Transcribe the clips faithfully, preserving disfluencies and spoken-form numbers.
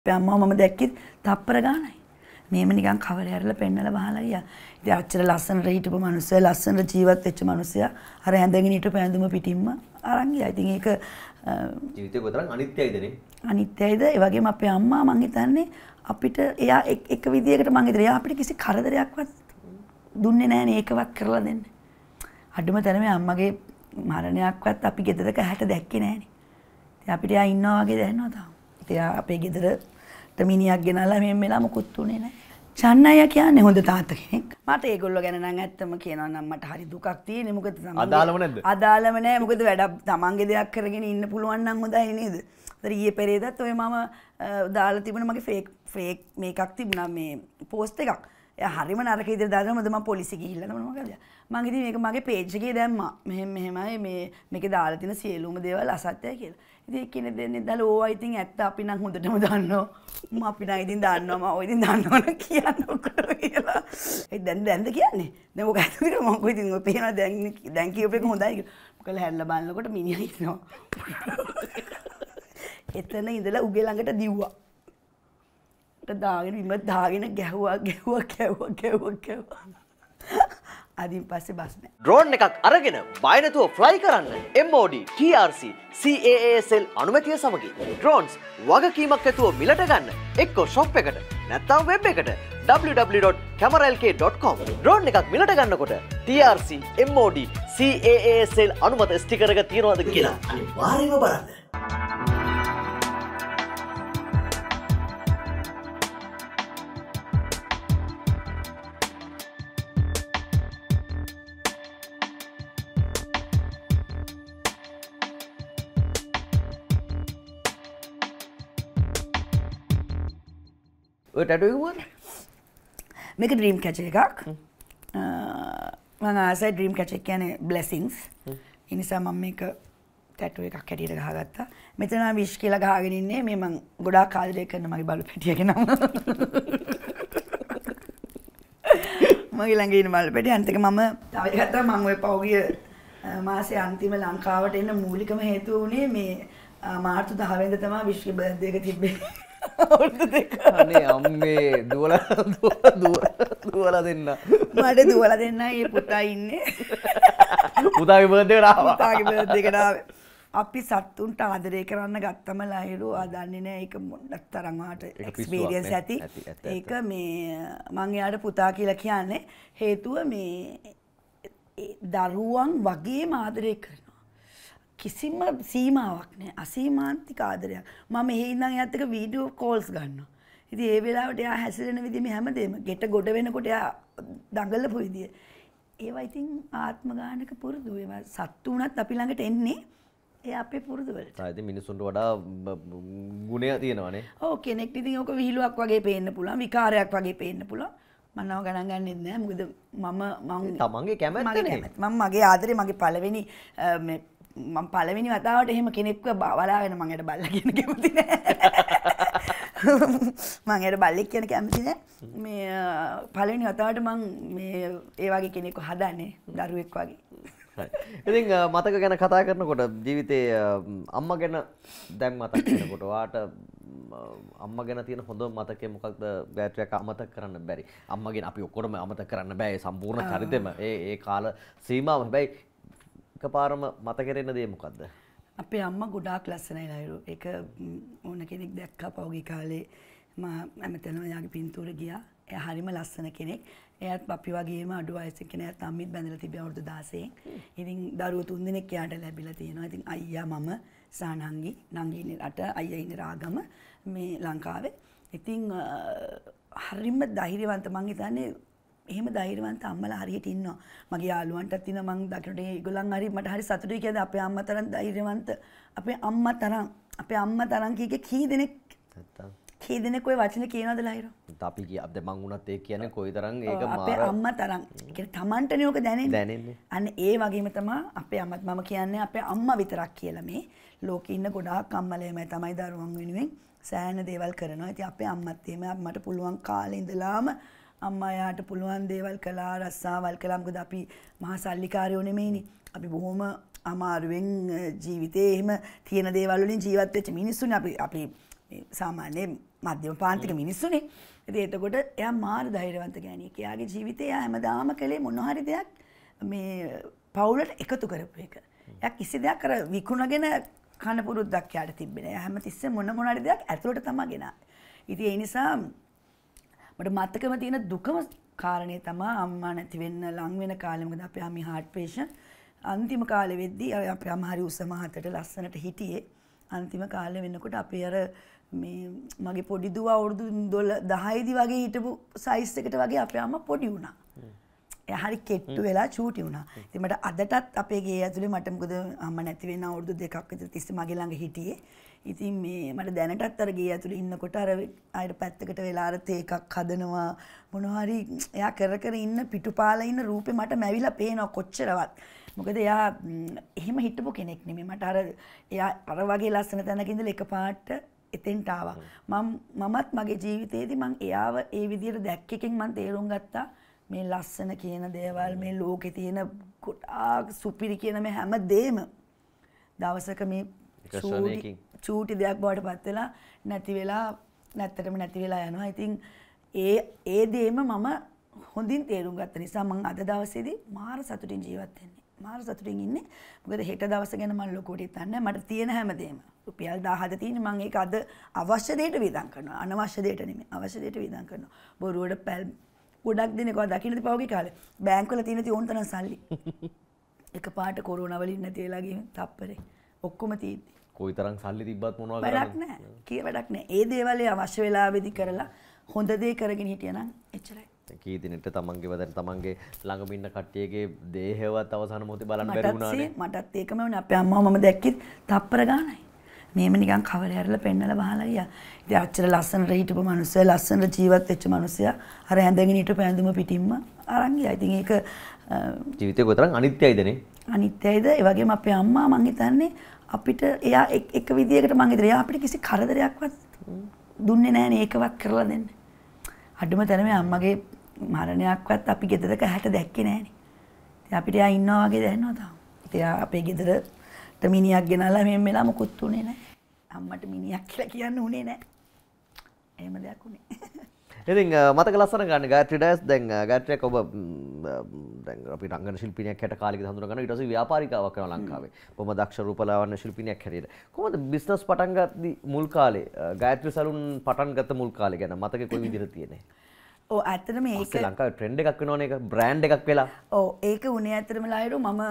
අපේ අම්මා මම දැක්කේ තප්පර ගානයි. මේම නිකන් කවරේ ඇරලා පෙන්නලා වහලා ගියා. ඉතින් අච්චර ලස්සනට හිටපු මිනිස්සයා ලස්සනට ජීවත් වෙච්ච මිනිස්සයා අර ඇඳගෙන හිටපු ඇඳුම පිටින්ම අරන් ගියා. ඉතින් ඒක ජීවිතේ කොතරම් අනිත්‍යයිද නේ? අනිත්‍යයිද? ඒ වගේම අපේ අම්මා මං හිතන්නේ අපිට එයා එක විදියකට මං හිතන්නේ එයා අපිට කිසි කරදරයක්වත් දුන්නේ නැහනේ ඒකවත් කරලා දෙන්න. අඩුම තරමේ අම්මගේ මරණයක්වත් අපි ගෙදරක හැට දැක්කේ නැහනේ. ඉතින් අපිට එයා ඉන්නවා වගේ දැනෙනවා තාම. ඉතින් අපේ ගෙදරට මිනිහක් ගෙනල්ලා මෙහෙම වෙලා මොකුත් උනේ නැහැ. චන්නయ్య කියන්නේ හොඳ තාත්තා කෙනෙක්. මට ඒගොල්ලෝ ගැන නම් ඇත්තම කියනවා නම් මට හරි දුකක් තියෙන්නේ. මොකද අදාළම නැද්ද? අදාළම නැහැ. මොකද වැඩ තමන්ගේ දෙයක් කරගෙන ඉන්න පුළුවන් නම් හොඳයි නේද? ඒතර ඊයේ පෙරේදත් ඔය මම දාලා තිබුණ මගේ ෆේක් ෆේක් මේකක් තිබුණා මේ පෝස්ට් එකක්. එයා හරිම නරක විදිහට දාලා මොකද මම පොලිසිය ගිහිල්ලා තමයි මොකද? මම ඉතින් මේක මගේ පේජ් එකේ දැම්මා. මෙහෙම මෙහෙමයි මේ මේකේ දාලා තියෙන සියලුම දේවල් අසත්‍යයි කියලා. ඉතින් කෙනෙක් දෙන්නේ දාලා ඕවා ඉතින් ඇත්ත අපි නම් හොඳටම දන්නවා. මම අපි නම් ඉතින් දන්නවා මම ඔය ඉතින් දන්නවනේ කියන්නකොට කියලා. ඒ දැන් දැන්ද කියන්නේ. දැන් ඔක ඇතුලේ මම කොයි ඉතින් ඔය පේනවා දැන් දැන් කියපු එක හොඳයි කියලා. මොකද හැල්ලා බලනකොට මිනිහා ඉන්නවා. එතන ඉඳලා උගේ ළඟට දිව්වා. දාගෙන ඉම දාගෙන ගැහුවා ගැහුවා ගැහුවා ගැහුවා ගැහුවා. අදින් පස්සේ බස් නෑ. ඩ්‍රෝන් එකක් අරගෙන බය නැතුව ෆ්ලයි කරන්න M O D T R C C A A S L අනුමැතිය සමගින් ඩ්‍රෝන්ස් වගකීමක් ඇතුව මිලට ගන්න එක්ක ෂොප් එකට නැත්නම් වෙබ් එකට w w w dot camera l k dot com drone එකක් මිලට ගන්නකොට T R C M O D C A A S L අනුමත ස්ටිකර් එක තියනවාද කියලා අනිවාර්යයෙන්ම බලන්න. ඔය ටැටු එක මොකද? මේක ඩ්‍රීම් කැචර් එකක්. මම ආසයි ඩ්‍රීම් කැචර් කියන්නේ බ්ලෙසිංස්. ඒ නිසා මම මේක ටැටු එකක් හැටියට ගහගත්තා. මෙතන විශ් කියලා ගහගෙන ඉන්නේ මේ මම ගොඩාක් ආදරය කරන මගේ බලු පැටියගේ නම. මගේ ළඟ ඉන්න බලු පැටිය අන්තික මම තව එකක් තමයි මම ඔය පෞගිය මාසේ අන්තිම ලංකාවට එන්න මූලිකම හේතුව උනේ මේ මාර්තු දහ වෙනිදා තමයි විශ්ව බර්ත්ඩේ එක තිබ්බේ. අනේ අම්මේ දුවලා දුවලා දුවලා දෙන්න. මට දුවලා දෙන්නයි මේ පුතා ඉන්නේ. පුතාගේ බර්ත්ඩේ එකට ආවා. පුතාගේ බර්ත්ඩේ එකට ආවේ. අපි සතුන්ට ආදරය කරන්න ගත්තම ලහිරු ආදන්නේ නැහැ. ඒක මොඩක් තරම් වාට එක්ස්පීරියන්ස් ඇති. ඒක මේ මං එයාට පුතා කියලා කියන්නේ හේතුව මේ දරුවන් වගේම ආදරය කරනවා. කිසිම සීමාවක් නැහැ. අසීමාන්තික ආදරයක්. මම මෙහි ඉඳන් එයාත් එක්ක වීඩියෝ කෝල්ස් ගන්නවා. ඉතින් ඒ වෙලාවට එයා හැසිරෙන විදිහ මේ හැමදේම ගෙට ගොඩ වෙනකොට එයා දඟලපු විදිය. ඒවා ඉතින් ආත්ම ගානක පුරුදු. ඒවා සත්තු වුණත් අපි ළඟට එන්නේ ඒ අපේ පුරුදු වලට. ආ ඉතින් මිනිසුන්ට වඩා ගුණය තියෙනවානේ. ඔව් කෙනෙක්ට ඉතින් ඕක විහිළුවක් වගේ පේන්න පුළුවන්, විකාරයක් වගේ පේන්න පුළුවන්. මම නව ගණන් ගන්නෙත් නෑ. මොකද මම මම තමන්ගේ කැමැත්තනේ. මම මගේ ආදරේ මගේ පළවෙනි මේ මම පළවෙනි වතාවට එහෙම කෙනෙක්ව බලාගෙන මම යට බල්ලා කියන කැමති නෑ. මම යට බල්ලෙක් කියන කැමති නෑ. මේ පළවෙනි වතාවට මම මේ ඒ වගේ කෙනෙක්ව හදන්නේ දරුවෙක් වගේ. ඉතින් මතක ගැන කතා කරනකොට ජීවිතේ අම්මා ගැන දැන් මතක් වෙනකොට වාට අම්මා ගැන තියෙන හොඳ මතකය මොකක්ද? බෑටරියක් අමතක කරන්න බැරි. අම්මා ගැන අපි ඔක්කොම අමතක කරන්න බෑ. ඒ සම්පූර්ණ චරිතෙම ඒ ඒ කාල සීමාව. හැබැයි එකපාරම මතකෙරෙන දේ මොකද්ද? අපේ අම්මා ගොඩාක් ලස්සනයි ලයිරු. ඒක ඕන කෙනෙක් දැක්කා පෞගේ කාලේ මම හැමතැනම යාගේ පින්තූර ගියා. එයා හරිම ලස්සන කෙනෙක්. එයාත් අපි වගේම අඩු වයසක කෙනෙක් අම්මිත් බැඳලා තිබ්බේ අවුරුදු දහසෙන්. ඉතින් දරුවෝ තුන් දෙනෙක් එයාට ලැබිලා තියෙනවා. ඉතින් අයියා මම සානංගි නංගි ඉන්නේ රට අයියා ඉන්නේ රාගම මේ ලංකාවේ. ඉතින් හරිම ධෛර්යවන්ත මං හිතන්නේ එහෙම ධෛර්යවන්ත අම්මලා හරියට ඉන්නවා. මගේ යාළුවන්ටත් ඉන්නවා මං දකිනට ඒගොල්ලන් හරි මට හරි සතුටුයි කියන්නේ අපේ අම්මා තරම් ධෛර්යවන්ත අපේ අම්මා තරම් අපේ අම්මා තරම් කීකේ කී දෙනෙක් නැත්තම් කී දෙනෙක් ඔය වචන කියනවද ලහිරෝ? අපි කිය අපද මං උනත් ඒක කියන්නේ කොයිතරම් ඒක මාර අපේ අම්මා තරම් ඒ කියන්නේ Tamanටනේ ඔක දැනෙන්නේ. දැනෙන්නේ. අන්න ඒ වගේම තමයි අපේ අම්මත් මම කියන්නේ අපේ අම්මා විතරක් කියලා මේ ලෝකේ ඉන්න ගොඩාක් අම්මලේමයි තමයි දරුවන් වෙනුවෙන් සෑහෙන දේවල් කරනවා. ඉතින් අපේ අම්මත් එහෙම මට පුළුවන් කාලේ ඉඳලාම අම්මා යාට පුළුවන් දේවල් කළා රස්සාවල් කළා. මොකද අපි මහා සල්ලිකාරයෝ නෙමෙයිනේ. අපි බොහොම අමාරුවෙන් ජීවිතේ එහෙම තියෙන දේවල් වලින් ජීවත් වෙච්ච මිනිස්සුනේ. අපි අපි සාමාන්‍ය මධ්‍යම පාන්තික මිනිස්සුනේ. ඉතින් එතකොට එයා මාර ධෛර්යවන්ත ගෑණියෙක්. එයාගේ ජීවිතේ එයා හැමදාම කළේ මොන හරි දෙයක් මේ පවුලට එකතු කරපු එක. එයා කිසි දෙයක් අර විකුණගෙන කන පුරුද්දක් යාට තිබ්බේ නෑ. එයා හැමතිස්සෙම මොන මොන හරි දෙයක් ඇතුළට තමයි ගෙනාවේ. ඉතින් ඒ නිසා මට මතකම තියෙන දුකම කාරණේ තමයි අම්මා නැති වෙන්න ලං වෙන කාලේ. මොකද අපේ අම්මි හાર્ට් පේෂන්ට්. අන්තිම කාලේ වෙද්දී අපේ අම්මා හරි උස මහතට ලස්සනට හිටියේ. අන්තිම කාලේ වෙනකොට අපේ අර මේ මගේ පොඩි දුව අවුරුදු දහය දී වගේ හිටපු සයිස් එකට වගේ අපේ අම්මා පොඩි වුණා. එයා හරි කෙට්ටු වෙලා චූටි වුණා. ඉතින් මට අදටත් අපේ ගේ ඇතුලේ මට මොකද අම්මා නැති වෙන අවුරුදු දෙකක් විතර තිස්සේ මගේ ළඟ හිටියේ. ඉතින් මේ මට දැනටත් අර ගේ ඇතුලේ ඉන්නකොට අර ආයෙත් පැත්තකට වෙලා අර තේ එකක් හදනවා මොනවා හරි එයා කර කර ඉන්න පිටුපාලා ඉන්න රූපේ මට මැවිලා පේනවා කොච්චරවත්. මොකද එයා එහෙම හිටපු කෙනෙක් නෙමෙයි. මට අර එයා අර වගේ ලස්සන තැනක ඉඳලා එකපාරට එතෙන්ට ආවා. මම මමත් මගේ ජීවිතේදී මම එයාව ඒ විදිහට දැක්ක එකෙන් මම තේරුම් ගත්තා මේ ලස්සන කියන දේවල් මේ ලෝකේ තියෙන ගොඩාක් සුපිරි කියන මේ හැම දෙම දවසක මේ චූටි දෙයක් බවට පත් වෙලා නැති වෙලා නැත්තටම නැති වෙලා යනවා. ඉතින් ඒ ඒ දේම මම හොඳින් තේරුම් ගත්ත නිසා මම අද දවසේදී මාර සතුටින් ජීවත් වෙන්නේ. මාර සතුටින් ඉන්නේ. මොකද හෙට දවස ගැන මම ලොකුවට හිතන්නේ මට තියෙන හැමදේම. රුපියල් දහහක තියෙන මම ඒක අද අවශ්‍ය දෙයට වියදම් කරනවා. අනවශ්‍ය දෙයට නෙමෙයි. අවශ්‍ය දෙයට වියදම් කරනවා. බොරුවට පැල් ගොඩක් දෙනෙක් ඔය දකින්නද පහුගිය කාලේ බැංකුවල තියෙන ති ඕන තරම් සල්ලි. එකපාරට කොරෝනා වලින් නැති වෙලා ගිහින් තප්පරේ. ඔක්කොම තියෙද්දි. කොයිතරම් සල්ලි තිබ්බත් මොනවා කරන්නේ? වැඩක් නැහැ. කී වැඩක් නැහැ. ඒ දේවල් අවශ්‍ය වෙලාවෙදි කරලා හොඳ දේ කරගෙන හිටියනම් එච්චරයි. කී දිනෙට තමන්ගේ වදන තමන්ගේ ළඟම ඉන්න කට්ටියගේ දේහවත් අවසාන මොහොතේ බලන්න බැරි වුණානේ. මටත් ඒකම වුණා. අපේ අම්මව මම දැක්කෙත් තප්පර ගානයි. මේම නිකන් කවරේ හැරලා පෙන්නලා වහලා ගියා. ඉතින් අච්චර ලස්සනට හිටපු මිනිස්සයා ලස්සනට ජීවත් වෙච්ච මිනිස්සයා අර හැඳගෙන හිටපු ඇඳුම පිටින්ම අරන් ගියා. ඉතින් ඒක ජීවිතේ කොතරම් අනිත්‍යයිද නේ? අනිත්‍යයිද? ඒ වගේම අපේ අම්මා මං හිතන්නේ අපිට එයා එක විදියකට මං හිතේ එයා අපිට කිසි කරදරයක්වත් දුන්නේ නැහැ නේ ඒකවත් කරලා දෙන්න. අඩුම තරමේ අම්මගේ මරණයක්වත් අපි ගෙදරක හැට දැක්කේ නැහැ නේ. ඉතින් අපිට එයා ඉන්නවා වගේ දැනෙනවා තාම. ඉතින් අපේ ගෙදර මිනිහක් ගෙනල්ලා මෙහෙම වෙලා මොකුත් උනේ නැහැ. අම්මට මිනිහක් කියලා කියන්න උනේ නැහැ. එහෙම දෙයක් උනේ. ඉතින් මතක ලස්සන ගන්න ගායත්‍රි ඩයස් දැන් ගායත්‍රියක් ඔබ දැන් අපි රංගන ශිල්පිනියක් හැට කාලෙක හඳුනා ගන්නවා. ඊට පස්සේ ව්‍යාපාරිකාවක් කරනවා ලංකාවේ. බොහොම දක්ෂ රූපලාවන්‍ය ශිල්පිනියක් හැටියට. කොහොමද බිස්නස් පටන් ගත්තී මුල් කාලේ ගායත්‍රි සලූන් පටන් ගත්ත මුල් කාලේ ගැන මතකේ කොයි විදිහට තියෙන්නේ? ඔව් ඇත්තටම ඒක ලංකාවේ ට්‍රෙන්ඩ් එකක් වෙනවනේ ඒක බ්‍රෑන්ඩ් එකක් වෙලා. ඔව් ඒක උනේ ඇත්තටම ලයිරු මම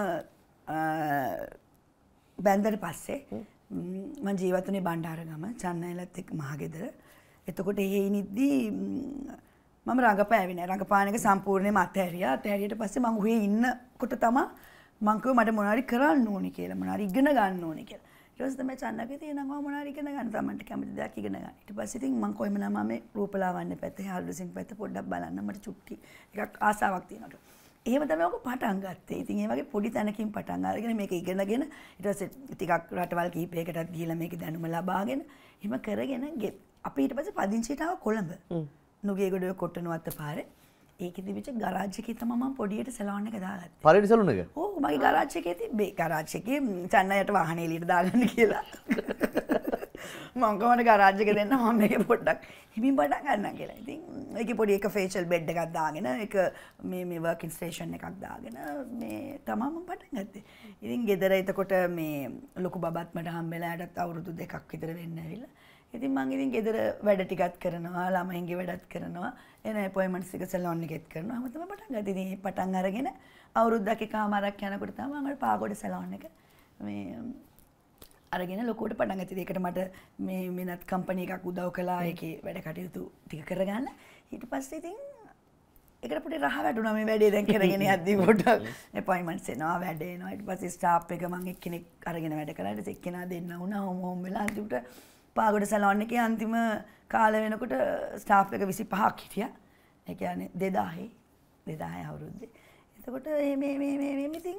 බැන්දට පස්සේ මම ජීවත් වුණේ බණ්ඩාරගම චන්නයිලත් එක්ක මහගෙදර. එතකොට එහෙ ඉනිද්දී මම රංගපෑවේ නෑ. රංගපාන එක සම්පූර්ණයෙන්ම අතහැරියා. අතහැරියට පස්සේ මම උහේ ඉන්නකොට තමයි මං කිව්වා මට මොනවාරි කරන්න ඕනේ කියලා. මොනවාරි ඉගෙන ගන්න ඕනේ කියලා. ඊට පස්සේ තමයි චන්නගේ තියෙනවා මොනවාරි ඉගෙන ගන්න. තමන්ට කැමති දෙයක් ඉගෙන ගන්න. ඊට පස්සේ ඉතින් මං කොහෙම නම මේ රූපලාවන්‍ය පැත්තේ හාල්ඩසින් පැත්ත පොඩ්ඩක් බලන්න මට චුට්ටි එකක් ආසාවක් තියෙනවා. එහෙම තමයි ඔක පටන් ගත්තේ. ඉතින් ඒ වගේ පොඩි තැනකින් පටන් අරගෙන මේක ඉගෙනගෙන ඊට පස්සේ ටිකක් රටවල් කීපයකටත් ගිහිල්ලා මේකේ දැනුම ලබාගෙන එහෙම කරගෙන අපි ඊට පස්සේ පදිංචියට ආව කොළඹ. නුගේගොඩ කොට්ටනවත්ත පාරේ. ඒකේ තිබිච්ච ගරාජ් එකේ තමයි මම පොඩියට සලෝන් එක දාගත්තේ. පළවෙනි සලූන් එක? ඔව් මගේ ගරාජ් එකේ තිබ්බේ. ගරාජ් එකේ චන්නයට වාහනේ එළියට දාගන්න කියලා. මම කොහොමද ගරාජ් එක දෙන්න මම මේක පොඩ්ඩක් හිමින් පටන් ගන්නම් කියලා. ඉතින් ඒකේ පොඩි එක ෆේෂල් බෙඩ් එකක් දාගෙන ඒක මේ මේ වර්කින් ස්ටේෂන් එකක් දාගෙන මේ තමයි මම පටන් ගත්තේ. ඉතින් ගෙදර එතකොට මේ ලොකු බබත් මට හම්බෙලා යටත් අවුරුදු දෙකක් විතර වෙන්න ඇවිල්ලා. ඉතින් මම ඉතින් ගෙදර වැඩ ටිකක් කරනවා, ළමයින්ගේ වැඩත් කරනවා, එන අපොයින්ට්මන්ට්ස් එක සලෝන් එකෙත් කරනවා. හැම තමයි පටන් ගත්තේ. ඉතින් පටන් අරගෙන අවුරුද්දක් එකමාරක් යනකොට තමයි මම පාගොඩ සලෝන් එක මේ අරගෙන ලොකුවට පටන් ගත්තේ. ඒකට මට මේ වෙනත් කම්පැනි එකක් උදව් කළා. ඒකේ වැඩ කටයුතු ටික කරගන්න. ඊට පස්සේ ඉතින් ඒකට පොඩි රහ වැටුණා මේ වැඩේ දැන් කරගෙන යද්දී පොඩ්ඩක් අපොයින්ට්මන්ට්ස් එනවා, වැඩ එනවා. ඊට පස්සේ ස්ටාෆ් එක මම එක්කෙනෙක් අරගෙන වැඩ කළා. ඊට පස්සේ එක්කෙනා දෙන්න වුණා. හොම හොම වෙලා අන්තිමට පාගොඩ සලෝන් එකේ අන්තිම කාලය වෙනකොට ස්ටාෆ් එක විසිපහක් හිටියා. ඒ කියන්නේ දෙදාහේ දෙදාහේ අවුරුද්දේ. එතකොට මේ මේ මේ මේ ඉතින්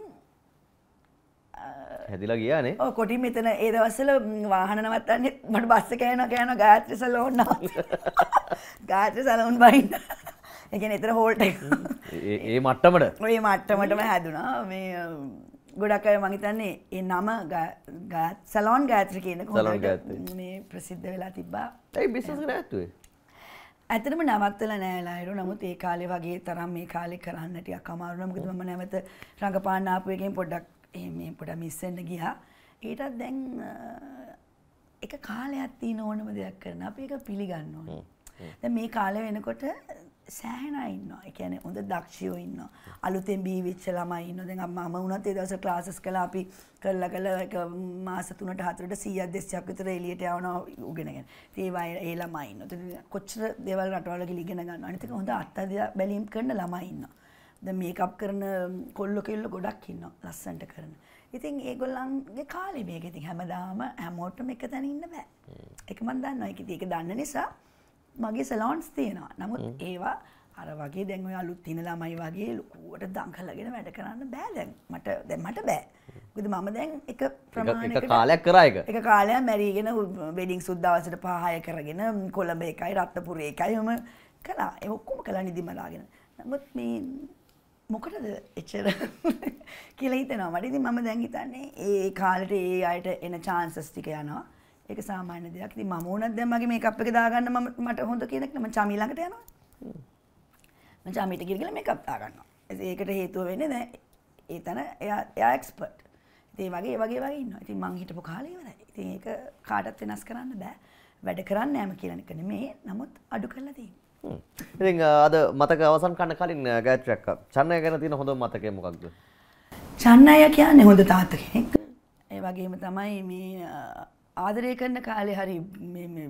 හැදිලා ගියානේ. ඔව් කොටින් මෙතන ඒ දවස්වල වාහන නවත්තන්නේ මට බස් එක යනවා කියනවා ගායත්‍රි සලෝන් නවත්ත. ගායත්‍රි සලෝන් බයින්න. ඒ කියන්නේ එතන හෝල්ට් එක. ඒ ඒ මට්ටමට. ඔය මට්ටමටම හැදුනා. මේ ගොඩක් අය මං හිතන්නේ ඒ නම සලෝන් ගායත්‍රි කියන කොහොමද මේ ප්‍රසිද්ධ වෙලා තිබ්බා. ඒ බිස්නස් එක නැත්තුවේ. ඇත්තටම නවත්තලා නෑ ලයිරු. නමුත් ඒ කාලේ වගේ තරම් මේ කාලේ කරන්න ටිකක් අමාරු නෑ. මොකද මම නැවත රංගපාන්න ආපු එකෙන් පොඩ්ඩක් මේ පොඩ්ඩක් මිස් වෙන්න ගියා. ඊටත් දැන් එක කාලයක් තියෙන ඕනම දෙයක් කරන අපි ඒක පිළිගන්න ඕනේ. දැන් මේ කාලේ වෙනකොට සෑහෙන අය ඉන්නවා. ඒ කියන්නේ හොඳ දක්ෂයෝ ඉන්නවා. අලුතෙන් බී වෙච්ච ළමයි ඉන්නවා. දැන් මම වුණත් ඒ දවස්වල ක්ලාසස් කළා අපි කරලා කරලා එක මාස තුනට හතරට සීයක් දෙසීයක් විතර එළියට යවනවා උගෙනගෙන. ඉතින් ඒ ඒ ළමයි ඉන්නවා. කොච්චර දේවල් රටවල ගිහින් ඉගෙන ගන්නවා. අනිත් එක හොඳ අත්දැක බැලීම් කරන ළමයි ඉන්නවා. දැන් මේකප් කරන කොල්ල කෙල්ල ගොඩක් ඉන්නවා ලස්සනට කරන. ඉතින් ඒගොල්ලන්ගේ කාලේ මේක ඉතින් හැමදාම හැමෝටම එක තැන ඉන්න බෑ. ඒක මම දන්නවා. ඒක ඉතින් ඒක දන්න නිසා මගේ සලෝන්ස් තියෙනවා. නමුත් ඒවා අර වගේ දැන් ඔය අලුත් තින ළමයි වගේ ලොකුවට දඟලගෙන වැඩ කරන්න බෑ දැන්. මට දැන් මට බෑ. මොකද මම දැන් එක ප්‍රමාණයකට එක කාලයක් කරා එක. එක කාලයක් මැරිගෙන වෙඩින් සුද් දවසට පහ හය කරගෙන කොළඹ එකයි රත්නපුර එකයි මම කළා. ඒ ඔක්කොම කළා නිදිමලාගෙන. නමුත් මේ මොකටද එච්චර කියලා හිතනවා මට. ඉතින් මම දැන් හිතන්නේ ඒ කාලේට ඒ අයට එන chances ටික යනවා. ඒක සාමාන්‍ය දෙයක්. ඉතින් මම උනත් දැන් මගේ මේකප් එක දාගන්න මම මට හොඳ කෙනෙක් නම චමී ළඟට යනවා. මම චමීට ගිහලා මේකප් දාගන්නවා. ඒකට හේතුව වෙන්නේ දැන් ඒ තන එයා එයා එක්ස්පර්ට්. ඉතින් ඒ වගේ ඒ වගේ වගේ ඉන්නවා. ඉතින් මං හිටපු කාලේ ඉවරයි. ඉතින් ඒක කාටවත් වෙනස් කරන්න බෑ. වැඩ කරන්න යෑම කියලා එක නෙමෙයි. නමුත් අඩු කරලා තියෙනවා. ඉතින් අද මතක අවසන් කරන්න කලින් ගායත්‍රි අක්කා චන්නය ගැන තියෙන හොඳම මතකය මොකක්ද? චන්නය කියන්නේ හොඳ තාත්තා කෙනෙක්. ඒ වගේම තමයි මේ ආදරය කරන කාලේ හරි මේ මේ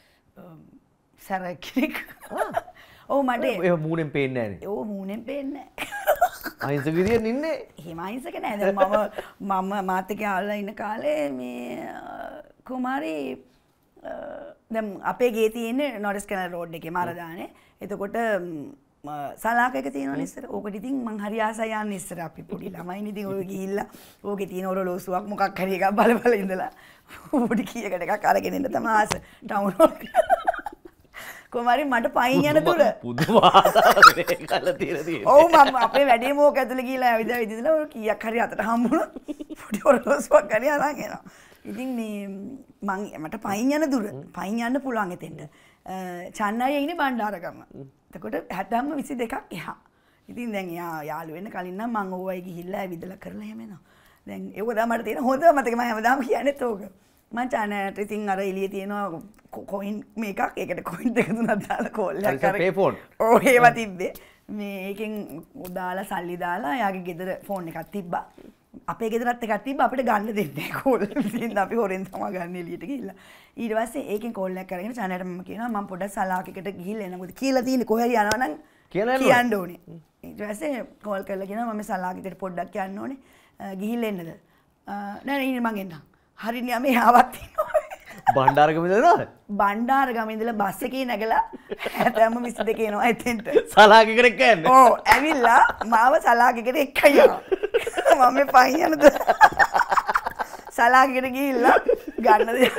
සරක් කෙනෙක්. ඔව් මට ඒ මූණෙන් පේන්නේ නැහැ නේ. ඔව් මූණෙන් පේන්නේ නැහැ. අහිංසක විදියට ඉන්නේ. එහෙම අහිංසක නෑ. දැන් මම මම මාත් එක්ක ආවලා ඉන්න කාලේ මේ කුමාරි දැන් අපේ ගේ තියෙන්නේ නොරිස් කැනල් රෝඩ් එකේ මාරදානේ. එතකොට සලාක එක තියෙනවනේ ඉස්සර. ඕකට ඉතින් මං හරි ආසයි යන්නේ ඉස්සර අපි පොඩි ළමයිනේ. ඉතින් ඔය ගිහිල්ලා ඕකේ තියෙන ඔරලෝසුවක් මොකක් හරි එකක් බල බල ඉඳලා පොඩි කීයකට එකක් අරගෙන ඉන්න තමයි ආස ටවුන් වල. කොමාරි මට පයින් යන දුර පුදුම ආසාවක් නේ කල්ලා තියෙන තියෙන්නේ. ඔව් මම අපේ වැඩේම ඕක ඇතුලේ ගිහිල්ලා ඇවිදලා විදිහලා ඔය කීයක් හරි අතට හම්බුණා. පොඩි ඔරලෝසුවක් හරි අරන් එනවා. ඉතින් මේ මං මට පයින් යන දුර පයින් යන්න පුළුවන් එතෙන්ට. චන්නයි ඉන්නේ බණ්ඩාරගම. එතකොට හැටම්ම විසි දෙකක් එහා. ඉතින් දැන් යා යාළු වෙන්න කලින් නම් මං ඕවයි ගිහිල්ලා ඇවිදලා කරලා එහෙම එනවා. දැන් ඒක තමයි මට තියෙන හොඳ මතක. මම හැමදාම කියන්නේත් ඕක. මං චන්නයට ඉතින් අර එළියේ තියෙනවා කොයින් මේකක්. ඒකට කොයින් දෙක තුනක් දාලා කෝල් එකක් අර පේ ෆෝන්. ඔව් ඒවා තිබ්බේ. මේ ඒකෙන් දාලා සල්ලි දාලා යාගේ ගෙදර ෆෝන් එකක් තිබ්බා. අපේ ගෙදරත් එකක් තිබ්බා අපිට ගන්න දෙන්නේ නැහැ කෝල්. ඉතින් අපි හොරෙන් තමයි ගන්න එළියට ගිහිල්ලා. ඊට පස්සේ ඒකෙන් කෝල් එකක් කරගෙන චන්නයට මම කියනවා මම පොඩ්ඩක් සලාකයකට ගිහිල්ලා එනවා. මොකද කියලා තියෙන්නේ කොහේ හරි යනවා නම් කියන්න ඕනේ. ඊට පස්සේ කෝල් කරලා කියනවා මම සලාකයකට පොඩ්ඩක් යන්න ඕනේ. ගිහිල්ලා එන්නද? නෑ නෑ ඉන්නේ මං එන්නම්. හරිනේ යමේ ආවත් ඉන්නවා. බණ්ඩාරගම ඉඳලාද? බණ්ඩාරගම ඉඳලා බස් එකේ නැගලා හැතැම්ම විසි දෙක එනවා එතෙන්ට. සලාකයකට එක්ක යන්නේ. ඔව් ඇවිල්ලා මාව සලාකයකට එක්කයි යනවා. මම මේ පයින් යනද සලාකයකට ගිහිල්ලා ගන්න දේ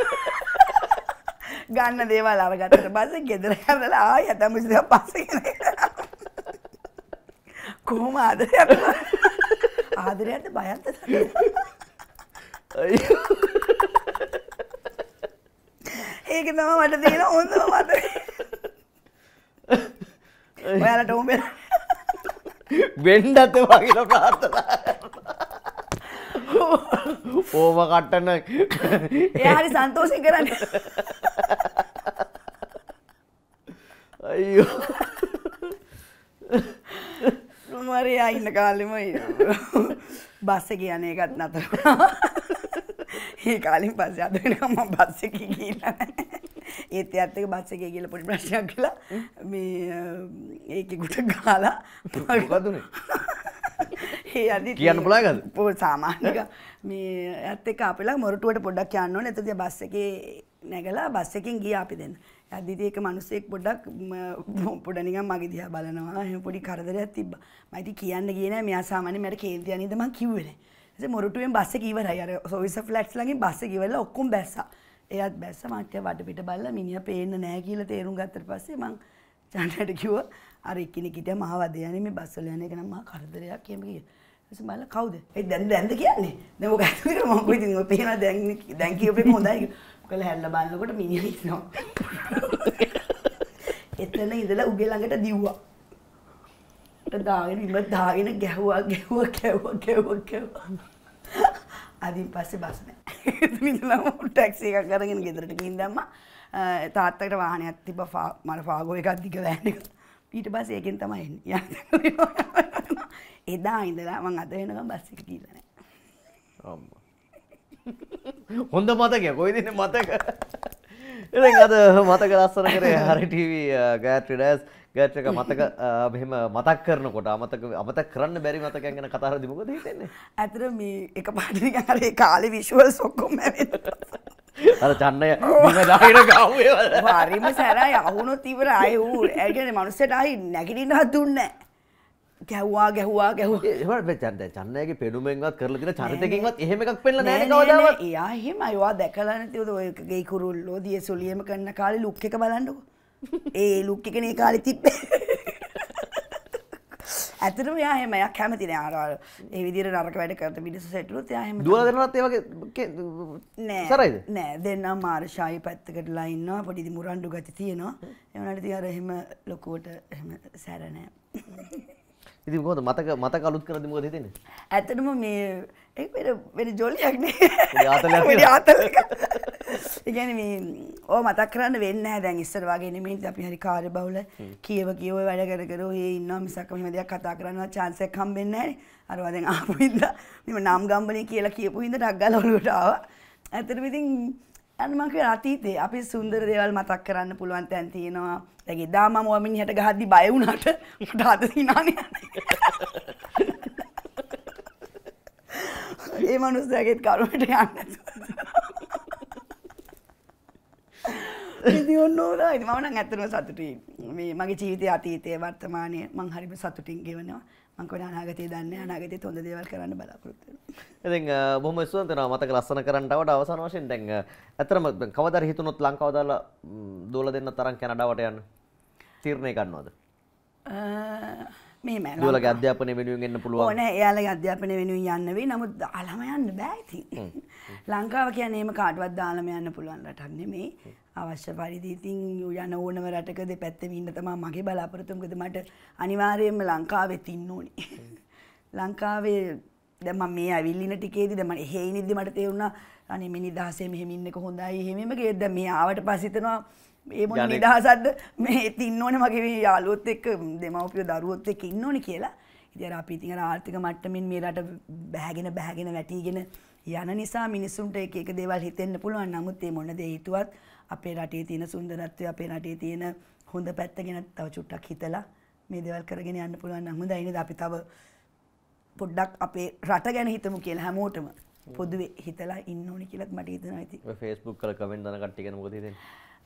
ගන්න දේවල් අරගත්තට පස්සේ ගෙදර යනලා ආයෙ හැතැම්ම විසි දෙක පස්සේ ගෙනලා කොහොම ආදරයක්ද ආදරයක්ද බයක්ද අයියෝ ඒක තමයි මට තියෙන හොඳම මතකය. ඔයාලට උඹ වෙන්නත් වගේ ප්‍රාර්ථනා ඕම කට්ටන එයා හරි සන්තෝෂෙන් කරන්නේ. අයියෝ මරියා ඉන්න කාලෙම බස් එකේ යන එකත් නතර වුණා. ඒ කාලෙන් පස්සේ අද වෙනකම් මම බස් එකේ ගිහිල්ලා නැහැ. ඒත් එයාත් එක්ක බස් එකේ ගිහලා පොඩි ප්‍රශ්නයක් කළා. මේ ඒකේ ගුට ගාලා මොකද උනේ? ඒ අදිත් කියන්න පුළුවන්ද? පොල් සාමාන්‍යක මේ එයාත් එක්ක අපිලා මොරටුවට පොඩ්ඩක් යන්න ඕනේ. එතකොට බස් එකේ නැගලා බස් එකෙන් ගියා අපි දෙන්න. අදිත් ඒක මිනිස්සෙක් පොඩ්ඩක් පොඩ නිකන් මගේ දිහා බලනවා. එහෙම පොඩි කරදරයක් තිබ්බා. මම ඉතින් කියන්න ගියේ නෑ. මෙයා සාමාන්‍යයෙන් මට කේන්ති යන්නේද මං කිව්වේ නෑ. ඊට මොරටුවෙන් බස් එක ඉවරයි. අර සර්විස් ෆ්ලැට්ස් ළඟින් බස් එක ඉවරලා ඔක්කොම බැස්සා. එයාත් බැස්සා. මම ටික වඩ පිට බලලා මිනිහා පේන්න නෑ කියලා තේරුම් ගත්තට පස්සේ මං චන්දට කිව්වා අර එක්කෙනෙක් හිටියා මහා වද යන්නේ මේ බස් වල යන එක නම් මහා කරදරයක් එහෙම කිව්වා. ඊට මම කවුද? ඒ දැන් දැන්ද කියන්නේ. දැන් ඔක ඇතුලේ මම කොයිද ඉතින් ඔය පේනවා දැන් දැන් කියපේ හොඳයි. කළ හැල්ල බලනකොට මිනිහ ඉන්නවා. එතන ඉඳලා උගේ ළඟට දිව්වා. දාගෙන ඉම දාගෙන ගැහුවා ගැහුවා ගැහුවා ගැහුවා ගැහුවා. අදින් පස්සේ බස් නැහැ. එතන ඉඳලා ටැක්සි එකක් අරගෙන ගෙදරට ගිහින් දැම්මා. තාත්තට වාහනයක් තිබ්බා මල ෆාගෝ එකක් දිග වෑන් එක. ඊට පස්සේ ඒකෙන් තමයි එන්නේ. එදා ඉඳලා මම අද වෙනකම් බස් එක ගිහලා නැහැ. අම්මා. හොඳ මතකයක් කොයිද ඉන්නේ මතක. ඉතින් අද මතක ලස්සන කරේ හරි ටීවී ගායත්‍රි ඩෑස් ගායත්‍රික මතක මෙහෙම මතක් කරනකොට අමතක අමතක කරන්න බැරි මතකයන් ගැන කතා කරද්දි මොකද හිතෙන්නේ? ඇත්තට මේ එකපාරට නිකන් අර ඒ කාලේ විෂුවල්ස් ඔක්කොම ඇවිත් අර චන්නය බිම දාගෙන ගාවේ වල හරිම සැරයි අහුනොත් ඉවරයි ආයේ ඌ ඒ කියන්නේ මනුස්සයට ආයි නැගිටින්නවත් දුන්නේ නැහැ. ගැහුවා ගැහුවා ගැහුවා. එහෙම බෑ චන්න චන්නයගේ පෙනුමෙන්වත් කරලා තියෙන චරිතකින්වත් එහෙම එකක් පෙන්නලා නැහැ නේ කවදාවත්. එයා එහෙමයි. ඔයා දැකලා නැතිවද ඔය ගේ කුරුල්ලෝ දිය සොලියෙම කරන කාලේ ලුක් එක බලන්නකෝ. ඒ ලුක් එකනේ කාලේ තිබ්බේ. ඇත්තටම එයා එහෙම එයා කැමති නෑ අර අර ඒ විදිහට නරක වැඩ කරත මිනිස්සු සෙට්ලුත් එයා එහෙම දුවලා දෙනවත් ඒ වගේ නෑ සරයිද නෑ දෙන්නම් මාර්ෂායි පැත්තකටලා ඉන්නවා පොඩි මුරණ්ඩු ගති තියෙනවා ඒ වුණාට ඉතින් අර එහෙම ලොකුවට එහෙම සැර නෑ ඉතින් කොහොමද මතක මතක අලුත් කරද්දි මොකද හිතෙන්නේ ඇත්තටම මේ ඒක වෙන වෙන ජොලියක් නේ පොඩි ආතලයක් පොඩි ආතලයක් ඒ කියන්නේ මේ ඕ මතක් කරන්න වෙන්නේ නැහැ දැන් ඉස්සර වගේ නෙමෙයි අපි හරි කාර්යබහුල කීව කීව වැඩ කර කර ඔය ඉන්නවා මිසක් මෙහෙම දෙයක් කතා කරන්නවත් chance එකක් හම්බෙන්නේ නැහැ නේ අරවා දැන් ආපු ඉඳලා මම නම් ගම්බනේ කියලා කියපු ඉඳලා ඩක් ගාලා ඔලුවට ආවා ඇත්තටම ඉතින් අන්න මම කියන අතීතේ අපි සුන්දර දේවල් මතක් කරන්න පුළුවන් තැන් තියෙනවා දැන් එදා මම ඔය මිනිහට ගහද්දි බය වුණාට මට අද හිනානේ ඒ මනුස්සයාගේ කරුමට යන්නේ නැතුව ඉතින් ඕනෝලා ඉතින් මම නම් ඇත්තටම සතුටුයි මේ මගේ ජීවිතයේ අතීතයේ වර්තමානයේ මම හරිම සතුටින් ගෙවනවා මම කොහොමද අනාගතේ දන්නේ අනාගතේත් හොඳ දේවල් කරන්න බලාපොරොත්තු වෙනවා ඉතින් බොහොම ස්තුතියි වෙනවා මතක ලස්සන කරන්නවට අවසාන වශයෙන් දැන් ඇත්තටම කවදාද හිතුනොත් ලංකාව දාලා දෝලා දෙන්න තරම් කැනඩාවට යන්න තීරණය ගන්නවද මේ මම දුවලගේ අධ්‍යාපනය වෙනුවෙන් එන්න පුළුවන් ඕ නෑ එයාලගේ අධ්‍යාපනය වෙනුවෙන් යන්න වෙයි නමුත් දාලම යන්න බෑ ඉතින් ලංකාව කියන්නේ එහෙම කාටවත් දාලම යන්න පුළුවන් රටක් නෙමෙයි අවශ්‍ය පරිදි ඉතින් යන ඕනම රටක දෙපැත්තෙම ඉන්න තමයි මගේ බලාපොරොත්තුව මොකද මට අනිවාර්යයෙන්ම ලංකාවෙත් ඉන්න ඕනේ ලංකාවේ දැන් මම මේ ඇවිල්ලා ඉන්න ටිකේදී දැන් මම එහෙ ඉනිද්දි මට තේරුණා අනේ මේ නිදහසේ මෙහෙම ඉන්නක හොඳයි එහෙමම ගියද දැන් මේ ආවට පස්සේ හිතනවා ඒ මොන නිදහසක්ද මේ ඉන්න ඕනේ මගේ මේ යාළුවොත් එක්ක දෙමව්පියෝ දරුවොත් එක්ක ඉන්න ඕනේ කියලා. ඉතින් අර අපි ඉතින් අර ආර්ථික මට්ටමින් මේ රට බැහැගෙන බැහැගෙන වැටිගෙන යන නිසා මිනිස්සුන්ට එක එක දේවල් හිතෙන්න පුළුවන්. නමුත් මේ මොන දේ හිතුවත් අපේ රටේ තියෙන සුන්දරත්වය අපේ රටේ තියෙන හොඳ පැත්ත ගැන තව චුට්ටක් හිතලා මේ දේවල් කරගෙන යන්න පුළුවන් නම් හොඳයි නේද? අපි තව පොඩ්ඩක් අපේ රට ගැන හිතමු කියලා හැමෝටම පොදුවේ හිතලා ඉන්න ඕනේ කියලාත් මට හිතෙනවා ඉතින්. ඔය Facebook වල කමෙන්ට් දාන කට්ටිය ගැන මොකද හිතෙන්නේ?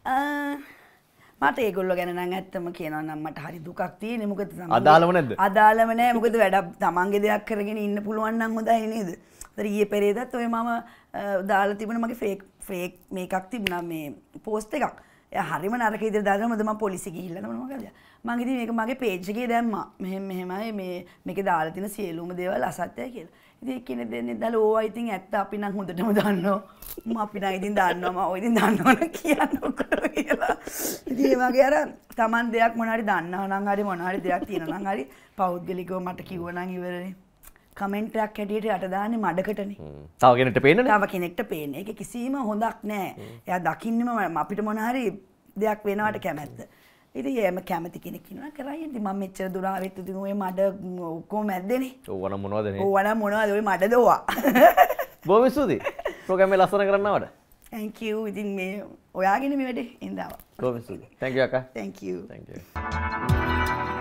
මට ඒගොල්ලෝ ගැන නම් ඇත්තම කියනවා නම් මට හරි දුකක් තියෙන්නේ මොකද අදාළම නැද්ද? අදාළම නෑ මොකද වැඩ තමන්ගේ දෙයක් කරගෙන ඉන්න පුළුවන් නම් හොඳයි නේද? ඒතර ඊයේ පෙරේදත් ඔය මම දාලා තිබුණ මගේ ෆේක් ෆේක් මේකක් තිබුණා මේ පෝස්ට් එකක්. එයා හරිම නරක විදිහට දාලා මොකද මම පොලිසිය ගිහිල්ලා තමයි මොකද? මම ඉතින් මේක මගේ පේජ් එකේ දැම්මා. මෙහෙම මෙහෙමයි මේ මේකේ දාලා තියෙන සියලුම දේවල් අසත්‍යයි කියලා. ඉතින් කෙනෙක් දෙන්නේ දාලා ඕවා ඉතින් ඇත්ත අපි නම් හොඳටම දන්නවා. මම අපි නම් ඉතින් දන්නවා මම ඔය ඉතින් දන්නවනේ කියන්නකො කියලා. ඉතින් ඒ වගේ අර Taman දෙයක් මොන හරි දන්නවා නම් හරි මොන හරි දෙයක් තියෙනවා නම් හරි පෞද්ගලිකව මට කිව්ව නම් ඉවරනේ. කමෙන්ට් එකක් හැටියට යට දාන්නේ මඩකටනේ. තව කෙනෙක්ට පේන්නනේ. තව කෙනෙක්ට පේන්නේ. ඒක කිසිම හොඳක් නෑ. එයා දකින්නම අපිට මොන හරි දෙයක් වෙනවට කැමැත්ත. ඉතින් එහෙම කැමති කෙනෙක් ඉන්නවා කරයි. ඉතින් මම මෙච්චර දුර ආවෙත් ඉතින් ඔය මඩ ඔක්කොම මැද්දේනේ. ඕව නම් මොනවද නේ? ඕව නම් මොනවද ඔය මඩ දෝවා. බොහොම ස්තුතියි. ප්‍රෝග්‍රෑම් එක ලස්සන කරන්න ආවද? thank you. ඉතින් මේ ඔයාගෙන මේ වැඩේ එන්න ආවා. බොහොම ස්තුතියි. thank you අක්කා. thank you. thank you.